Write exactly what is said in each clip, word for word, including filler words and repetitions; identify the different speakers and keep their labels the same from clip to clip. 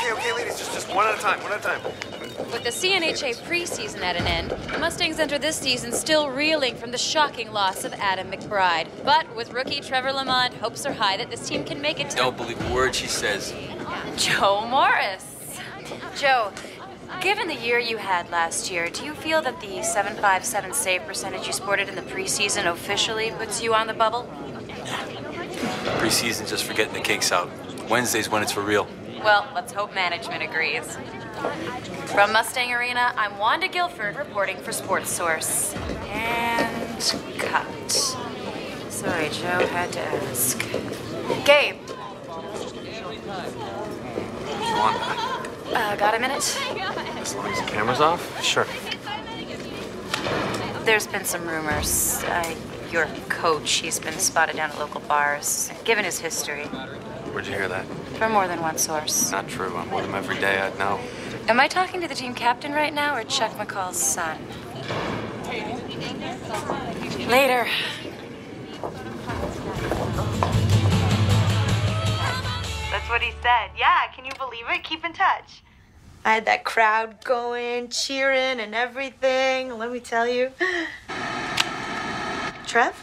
Speaker 1: Okay, okay, ladies, just, just one at a time, one at a time.
Speaker 2: With the C N H A preseason at an end, the Mustangs enter this season still reeling from the shocking loss of Adam McBride. But with rookie Trevor Lemonde, hopes are high that this team can make it to...
Speaker 3: Don't believe a word she says.
Speaker 2: Joe Morris. Joe, given the year you had last year, do you feel that the seven five seven save percentage you sported in the preseason officially puts you on the bubble?
Speaker 3: Preseason just for getting the kinks out. Wednesday's when it's for real.
Speaker 2: Well, let's hope management agrees. From Mustang Arena, I'm Wanda Guilford reporting for Sports Source. And cut. Sorry, Joe, had to ask. Gabe.
Speaker 1: Wanda.
Speaker 2: Uh, got a minute?
Speaker 1: As long as the camera's off? Sure.
Speaker 2: There's been some rumors. Uh, your coach, he's been spotted down at local bars. Given his history.
Speaker 1: Where'd you hear that?
Speaker 2: From more than one source.
Speaker 1: Not true. I'm with him every day. I'd know.
Speaker 2: Am I talking to the team captain right now or Chuck McCall's son? Later.
Speaker 4: That's what he said. Yeah, can you believe it? Keep in touch. I had that crowd going, cheering and everything. Let me tell you. Trev?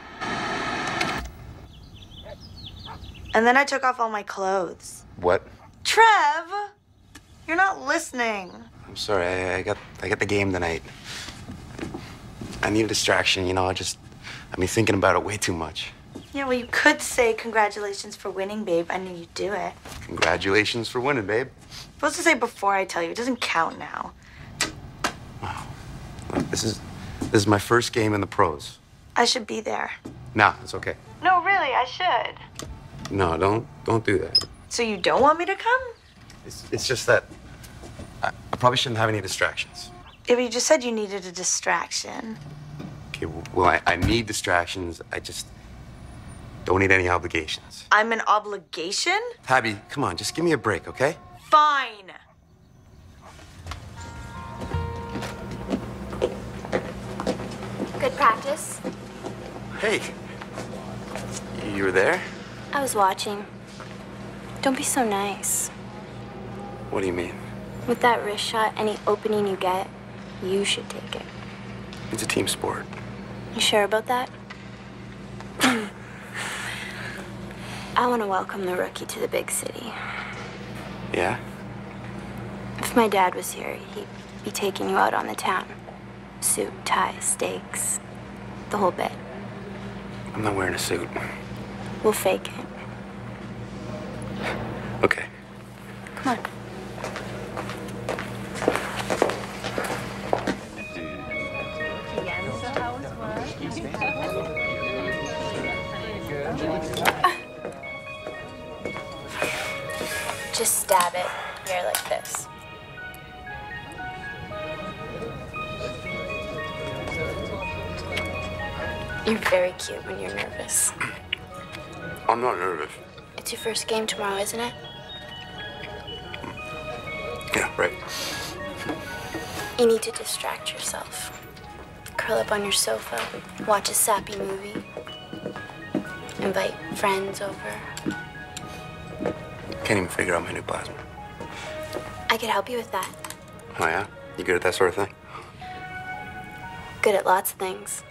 Speaker 4: And then I took off all my clothes.
Speaker 5: What?
Speaker 4: Trev! You're not listening.
Speaker 5: I'm sorry, I, I got I got the game tonight. I need a distraction, you know, I just, I've been thinking about it way too much.
Speaker 4: Yeah, well, you could say congratulations for winning, babe. I knew you'd do it.
Speaker 5: Congratulations for winning, babe.
Speaker 4: I'm supposed to say before I tell you. It doesn't count now.
Speaker 5: Wow. Look, this is, this is my first game in the pros.
Speaker 4: I should be there.
Speaker 5: Nah, it's okay.
Speaker 4: No, really, I should.
Speaker 5: No, don't, don't do that.
Speaker 4: So you don't want me to come?
Speaker 5: It's, it's just that I, I probably shouldn't have any distractions.
Speaker 4: Yeah, but you just said you needed a distraction.
Speaker 5: Okay, well, I, I need distractions. I just don't need any obligations.
Speaker 4: I'm an obligation?
Speaker 5: Tabby, come on, just give me a break, okay?
Speaker 4: Fine.
Speaker 6: Good practice.
Speaker 5: Hey, you were there?
Speaker 6: I was watching. Don't be so nice.
Speaker 5: What do you mean?
Speaker 6: With that wrist shot, any opening you get, you should take it.
Speaker 5: It's a team sport.
Speaker 6: You sure about that? I want to welcome the rookie to the big city.
Speaker 5: Yeah?
Speaker 6: If my dad was here, he'd be taking you out on the town. Suit, tie, steaks, the whole bit.
Speaker 5: I'm not wearing a suit.
Speaker 6: We'll fake it.
Speaker 5: Okay.
Speaker 6: Come on. Just stab it here like this. You're very cute when you're nervous.
Speaker 5: I'm not nervous.
Speaker 6: It's your first game tomorrow, isn't it?
Speaker 5: Yeah, right.
Speaker 6: You need to distract yourself. Curl up on your sofa, watch a sappy movie, invite friends over.
Speaker 5: Can't even figure out my new plasma.
Speaker 6: I could help you with that.
Speaker 5: Oh, yeah? You good at that sort of thing?
Speaker 6: Good at lots of things.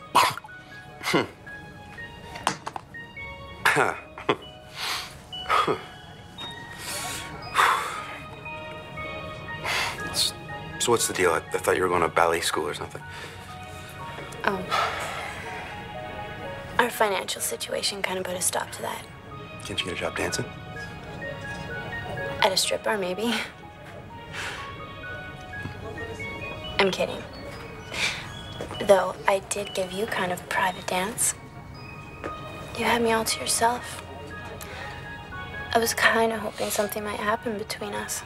Speaker 6: So what's the deal? I, I thought you were going to ballet school or something. Oh. Our financial situation kind of put a stop to that.
Speaker 5: Can't you get a job dancing?
Speaker 6: At a strip bar, maybe. I'm kidding. Though I did give you kind of a private dance. You had me all to yourself. I was kind of hoping something might happen between us.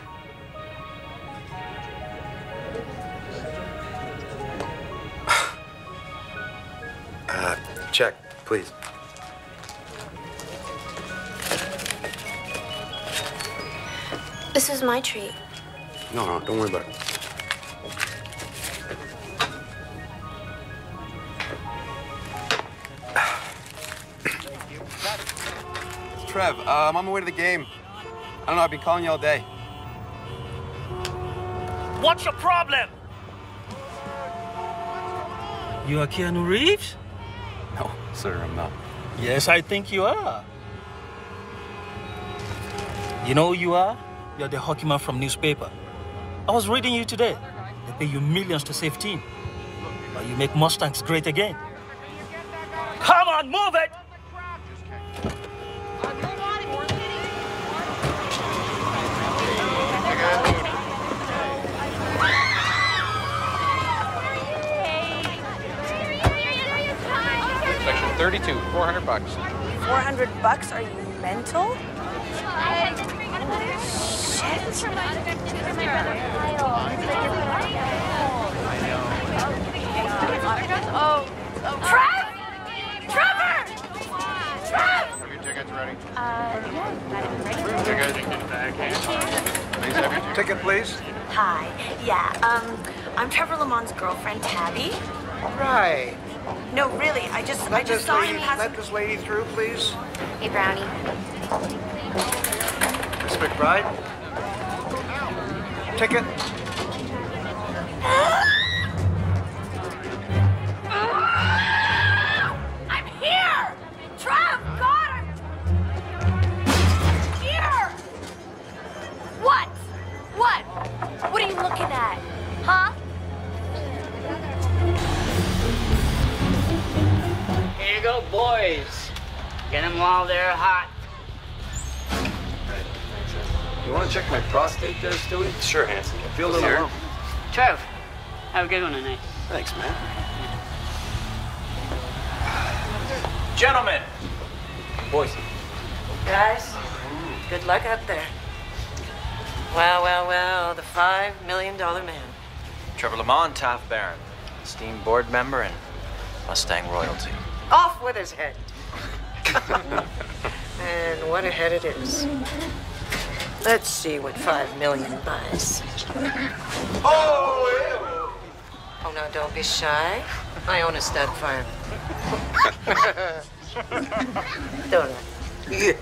Speaker 5: Uh, check, please.
Speaker 6: This is my treat.
Speaker 5: No, no, don't worry about it.
Speaker 1: Trev, uh, I'm on my way to the game. I don't know, I've been calling you all day.
Speaker 7: What's your problem? You are Keanu Reeves?
Speaker 1: No, sir, I'm not.
Speaker 7: Yes, I think you are. You know who you are? You're the hockey man from newspaper. I was reading you today. They pay you millions to save team. But you make Mustangs great again. Come on, move it!
Speaker 8: Section thirty-two, four hundred bucks.
Speaker 4: four hundred bucks? Are you mental?
Speaker 6: Oh, Trev! Trevor! Trev!
Speaker 8: Have your tickets ready?
Speaker 6: Uh, yeah.
Speaker 8: Ticket. Please have your ticket, please.
Speaker 4: Hi. Yeah, um, I'm Trevor Lemonde's girlfriend, Tabby.
Speaker 9: Right.
Speaker 4: No, really, I just, I
Speaker 9: Let
Speaker 4: just
Speaker 9: this
Speaker 4: saw
Speaker 9: lady,
Speaker 4: him pass.
Speaker 9: let this lady through, please.
Speaker 6: Hey, Brownie.
Speaker 9: Miss McBride. Ticket.
Speaker 6: I'm here! Trev, God, I'm here! What? What? What are you looking at? Huh?
Speaker 10: Here you go, boys. Get them while they're hot.
Speaker 3: You want to check my prostate there, Stewie?
Speaker 1: Sure, Hanson.
Speaker 3: I feel a little lump.
Speaker 10: Trev, have a good one tonight.
Speaker 3: Thanks, man.
Speaker 7: Gentlemen!
Speaker 3: Boys.
Speaker 4: Guys, good luck out there. Well, well, well, the five million dollar man.
Speaker 11: Trevor Lemonde, Taft Baron, esteemed board member and Mustang royalty.
Speaker 4: Off with his head. And what a head it is. Let's see what five million buys.
Speaker 9: Oh, yeah.
Speaker 4: Oh, no, don't be shy. I own a stud farm. Don't I? Yeah.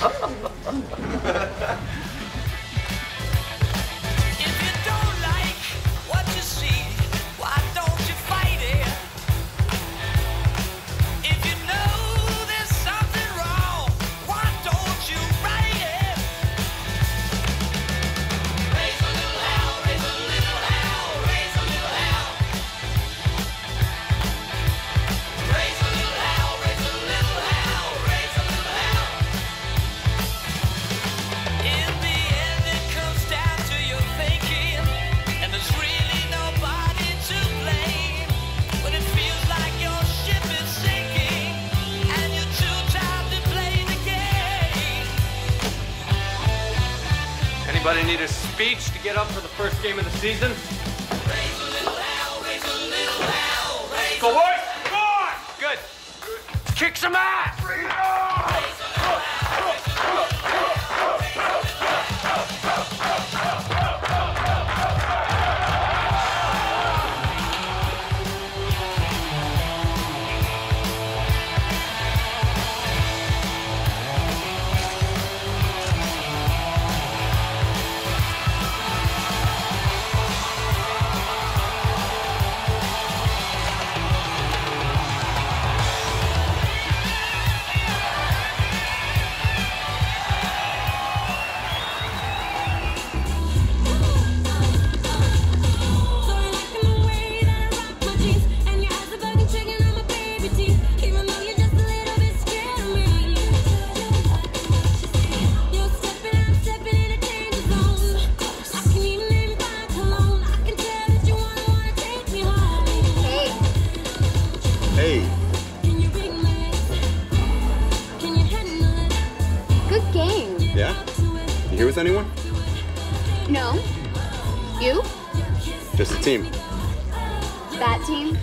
Speaker 8: Anybody need a speech to get up for the first game of the season? Go, boys! Come on! Good. Kick some ass!
Speaker 5: With anyone?
Speaker 12: No. You?
Speaker 5: Just a team.
Speaker 12: That team?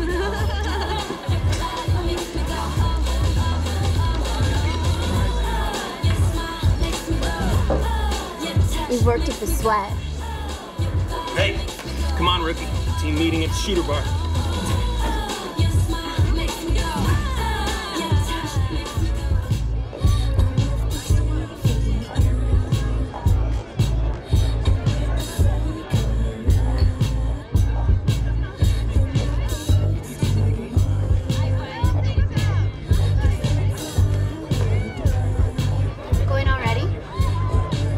Speaker 12: We've worked at the sweat.
Speaker 7: Hey, come on, rookie. Team meeting at the shooter bar.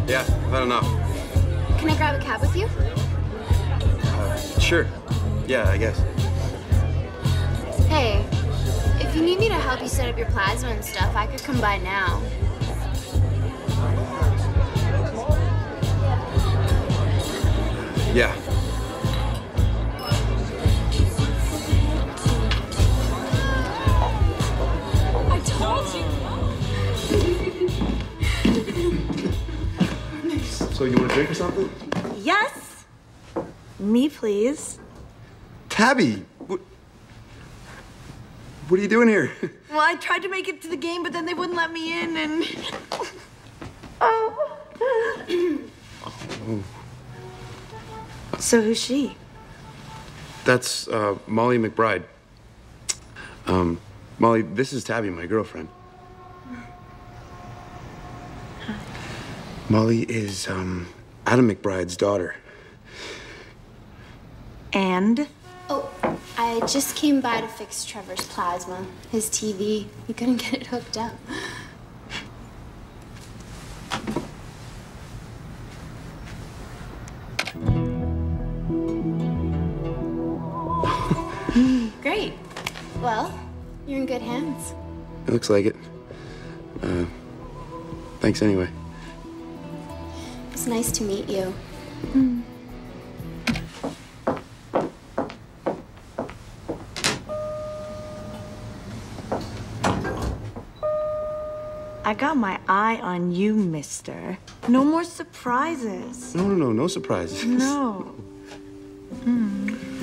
Speaker 5: Yeah, I've had enough.
Speaker 12: Can I grab a cab with you?
Speaker 5: Uh, sure. Yeah, I guess.
Speaker 12: Hey, if you need me to help you set up your plasma and stuff, I could come by now.
Speaker 5: Yeah.
Speaker 12: I told you.
Speaker 5: So you want a drink or something?
Speaker 4: Yes. Me, please.
Speaker 5: Tabby, what, what are you doing here?
Speaker 4: Well, I tried to make it to the game, but then they wouldn't let me in, and... oh.
Speaker 5: Oh.
Speaker 4: So who's she?
Speaker 5: That's uh, Molly McBride. Um, Molly, this is Tabby, my girlfriend. Molly is um, Adam McBride's daughter.
Speaker 4: And?
Speaker 12: Oh, I just came by to fix Trevor's plasma. His T V. He couldn't get it hooked up. Great. Well, you're in good hands.
Speaker 5: It looks like it. Uh, thanks anyway.
Speaker 12: It's nice to meet you.
Speaker 4: Mm. I got my eye on you, mister. No more surprises.
Speaker 5: No, no, no, no surprises.
Speaker 4: No. Mm.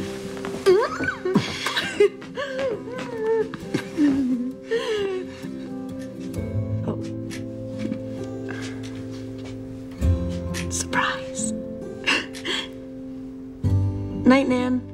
Speaker 4: Oh. Surprise. Night, Nan.